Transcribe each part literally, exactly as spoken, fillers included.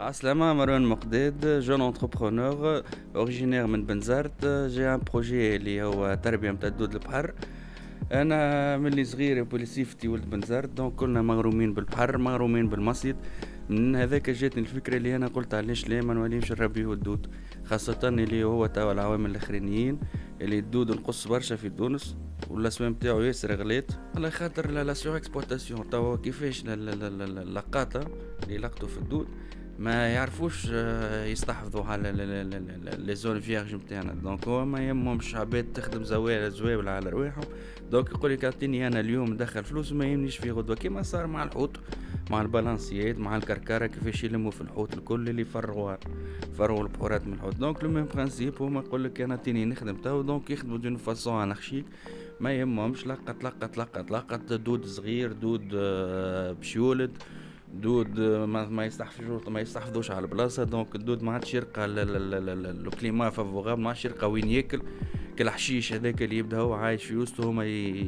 Aslama Marouane Mokded, jeune entrepreneur originaire من بنزرت. J'ai un projet اللي هو تربية متاع الدود البحر. أنا ملي صغير بوليسيفتي ولد بنزرت، دونك كلنا مغرومين بالبحر، مغرومين بالمصيد. من هذاك جاتني الفكرة اللي أنا قلت علاش ليه ما نوليش نربيه الدود، خاصة اللي هو توا العوامل الأخرانيين اللي الدود نقص برشا في تونس والأسواق نتاعو ياسر غليت على خاطر لا سور اكسبلوطاسيون. توا كيفاش اللقاطة اللي لقطوا في الدود ما يعرفوش يستحفظوا على لي زون فيرج نتاعنا، دونك هو ما يهمهمش عباد تخدم زوال زوال على رواحهم. دونك يقول لك اعطيني انا اليوم ندخل فلوس وما يهمنيش في غدوه، كيما صار مع الحوت مع البالانسيات مع الكركره كيفاش يلموا في الحوت الكل اللي فرغوا فرغوا البحورات من الحوت. دونك لو ميم برانسيب هما يقول لك انا اعطيني نخدم تو، دونك يخدموا دون فاسون على خشيك ما يهمهمش لقط لقط لقط لقط دود صغير دود باش يولد دود ما ما يستحفظوش ما يستحفظوش على البلاصه. دونك الدود ما عادش يرقى لو كليما فافوغابل، ما عادش يرقى وين ياكل كالحشيش هذاك اللي يبدا هو عايش في وسطه هما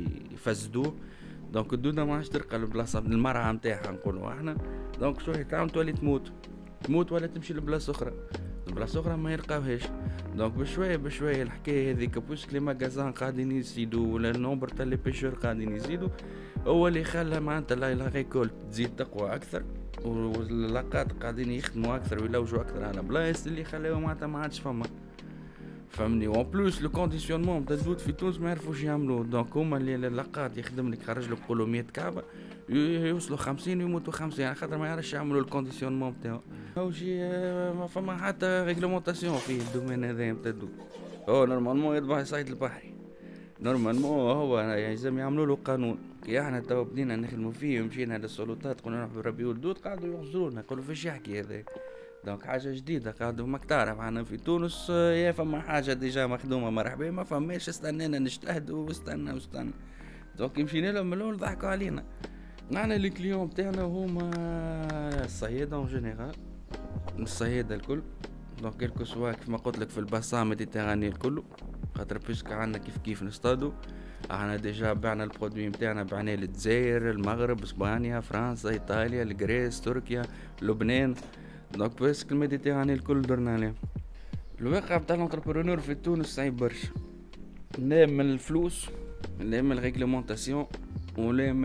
يفسدوه. دونك الدود ما عادش ترقى البلاصه المرعى نتاعها نقولوا احنا. دونك شو تعاون تولي تموت تموت ولا تمشي لبلاصه اخرى، بلاصه اخرى ما يلقاوهاش. دونك بشويه بشويه الحكايه هذيك بوسك لي ماغازان قاعدين يزيدوا ولا النومبر تاع لي بيشور قاعدين يزيدوا، هو اللي خلى معناتها لا ريكولت تزيد تقوى اكثر واللقاط قاعدين يخدموا اكثر ويلوجوا اكثر على بلايص اللي خلاو معناتها ما عادش فما فهمني. وان بلوس لو كونديسيونمون تاع الدود في تونس ما يعرفوش يعملوه. دونك هما اللي اللقاط يخدم لك خرج لك قولوا مية كعبه يوصلوا خمسين ويموتوا خمسين على خاطر ما يعرفش يعملوا الكونديسيونمون تاعو. هو شي ما فما حتى ريغلومونطاسيون في الدومين هذا نتاع الدود. هو نورمالمون يذبح الصيد البحري نورمالمون هو يلزم يعملوا له قانون. كي احنا توا بدينا نخدموا فيه ومشينا للسلطات قلنا نروحوا نربيو الدود قاعدوا يحزرونا يقولوا فاش يحكي هذا. دونك حاجه جديده قاعدوا ماك تعرف معنا في تونس يا فما حاجه ديجا مخدومه مرحبا ما فماش استنينا نجتهدوا واستنى واستنى. دونك مشينا لهم من الاول ضحكوا علينا. معنا لي كليون تاعنا هما الصيادة اون جينيرال الصيادة الكل. دونك كيلكو سوا كيف ما قلت لك في الباسان ميديتيراني الكل خاطر بيسك عندنا كيف كيف نصطادوا. احنا ديجا بعنا البرودوي نتاعنا بعناه للجزائر المغرب اسبانيا فرنسا ايطاليا الجريس تركيا لبنان. دونك بيسك الميديتيراني الكل درنا عليه. الواقع بتاع الانتربرونور في تونس صعيب برشا، لا من الفلوس لا من الريغلومونطاسيون ولا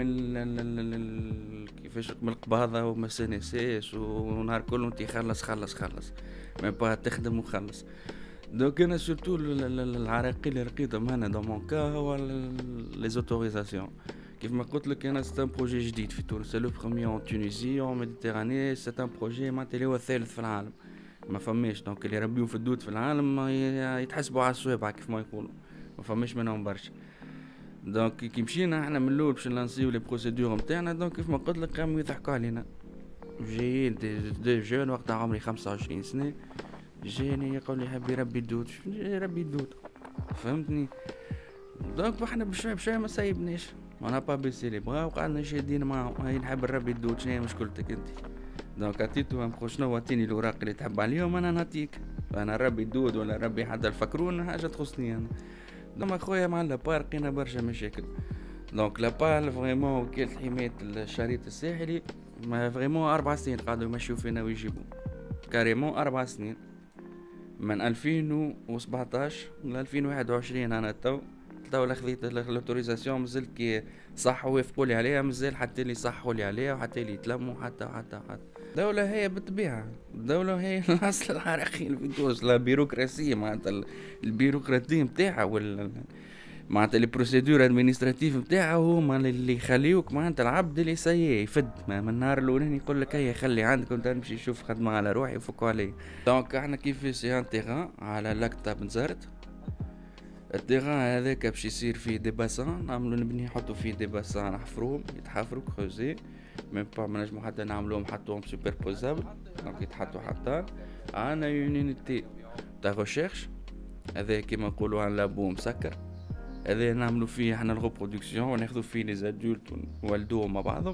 من كيفاش من القباضة وما سنساس ونهار كله انتي خلص خلص خلص ما با تخدم وخلص. دونك انا سورتو العراقيل اللي لقيتهم هنا دو مون كا هو لي زوتوريزاسيون. كيف ما قلت لك انا سي ان بروجي جديد في تونس، لو بروميي اون تونيزي اون ميديتيراني، سي ان بروجي معناتها اللي هو الثالث في العالم ما فماش. دونك اللي يربيو في الدود في العالم يتحسبوا على الصوابع كيف ما يقولوا ما فماش منهم برشا. دونك كي مشينا احنا من الاول باش نلانسيو لي بروسيدور نتاعنا. دونك كيف ما قلت لك قاموا يضحكوا علينا جايين دي جون وقتها عمري خمسة وعشرين سنه جاني يقول لي يحب يربي الدود يربي الدود فهمتني. دونك احنا بشوي بشوي ما سايبناش انا با بيسي لي بغا وقعدنا شادين معاهم هاي نحب نربي الدود شنو مشكلتك انت. دونك عطيتو شنو عطيني الاوراق اللي تحب عليهم انا نعطيك. انا نربي الدود ولا نربي حتى الفكرون حاجه تخصني انا. دونك خويا مع لابار لقينا برشا مشاكل. دونك لابار فريمون وكالة حماية الشريط الساحلي ما فريمون أربع سنين قاعدوا يمشيو فينا ويجيبوا كاريمون أربع سنين من ألفين وسبعتاش ل ألفين وواحد وعشرين. أنا تو تو خذيت الأوتوريزاسيون مازال كي صح ويفقوا لي عليها مازال حتى اللي صحوا لي عليها وحتى اللي يتلموا حتى حتى حتى الدولة هي بالطبيعة الدولة هي الأصل العراقي في تونس لا بيروقراسية معناتها البيروقراطية نتاعها وال معناتها لي بروسيدور ادمينستراتيف نتاعها هما اللي يخليوك معناتها العبد اللي سيء يفد من النهار الاولاني يقول لك هيا خلي عندك وانت نمشي نشوف خدمه على روحي وفكوا علي. دونك احنا كيف في سي ان تيغان على لاك تاع بنزرت. التيغان هذاك باش يصير فيه دي باسان نعملو نبني نحطو فيه دي باسان نحفروهم يتحفروا كروزي ميم با منجمو حتى نعملوهم نحطوهم سوبربوزابل دونك يتحطو حتى. عندنا يونيتي تاع ريشيرش هذا كيما نقولوا عن لابو مسكر هذا نعملو فيه احنا الريبرودكسيون وناخذو فيه لي زادولت ونولدوهم مع بعضهم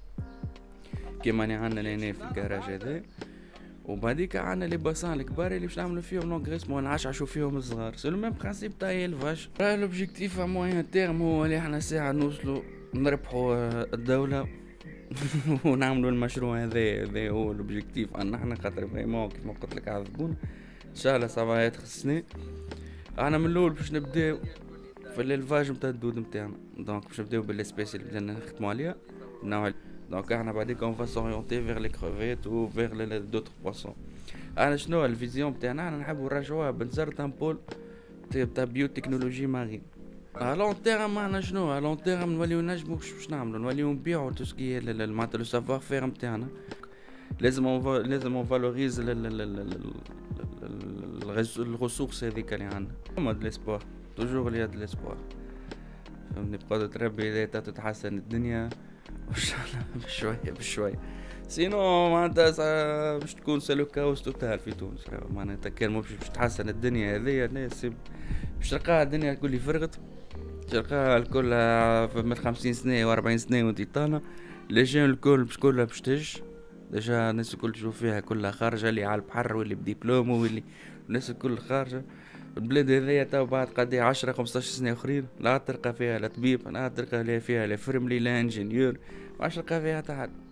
كيما ني عندنا لهنا في الكراج هذا. وبعديك عندنا لي باسان الكبار اللي باش نعملو فيهم لونغريسمون ونعشعشو فيهم الصغار. سي لو ميم برانسيب تاع الفاش. راه لوبجيكتيف ا موين تيرم هو اللي احنا ساعه نوصلو نربحو الدوله ونعملوا المشروع هذا هذا هو الاوبجيكتيف ان احنا خاطر فريمون كيف ما قلت لك عذبونا ان شاء الله صافا يدخل السنه. انا من الاول باش نبداو في الالفاج نتاع الدود نتاعنا، دونك باش نبداو بالسبيس اللي بدنا نخدموا عليها نوع. دونك احنا بعديك اون فا سوريونتي فيغ لي كروفيت و فيغ لي دوتر بواسون. انا شنو الفيزيون نتاعنا؟ انا نحبوا نرجعوها بنزرت ان بول تاع بيو تكنولوجي مارين. ا لون تيرم معنا شنو؟ ا لون تيرم نوليو نجمو باش نعملو نوليو نبيعو تو سكي معناتها لو سافوار فير نتاعنا. لازم اون لازم اون فالوريز الريسورس هذيك اللي عندنا. ما دو ليسبوار توجور ليا دو ليسبوار، فهمني بقدر تربي اذا تتحسن الدنيا ان شاء الله بشويه بشويه. سينو معناتها باش تكون سالو كاوس توتال في تونس معناتها كان مش باش تحسن الدنيا هذيا الناس باش تلقاها الدنيا الكل فرغت، تلقاها الكل من خمسين سنة وأربعين سنة وانتي طالع لجان الكل باش كلها باش تج ديجا الناس الكل تشوف فيها كلها خارجة، اللي على البحر واللي بديبلوم واللي الناس الكل خارجة. البلاد هذيا تو بعد قد عشرة خمسطاش سنة أخرين لا تلقى فيها لا طبيب لا تلقى فيها لا فرملي لا انجينيور، ما تلقى فيها حتى حد.